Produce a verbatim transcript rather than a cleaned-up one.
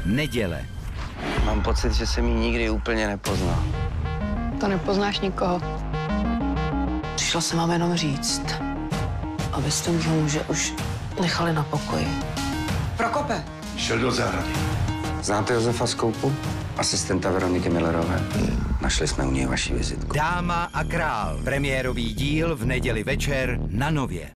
Neděle. Mám pocit, že jsem ji nikdy úplně nepoznal. To nepoznáš nikoho. Přišla jsem vám jenom říct, abyste mýho muže už nechali na pokoji. Prokope! Šel do zahrady. Znáte Josefa Skoupu? Asistenta Veroniky Millerové. Našli jsme u něj vaši vizitku. Dáma a král. Premiérový díl v neděli večer na Nově.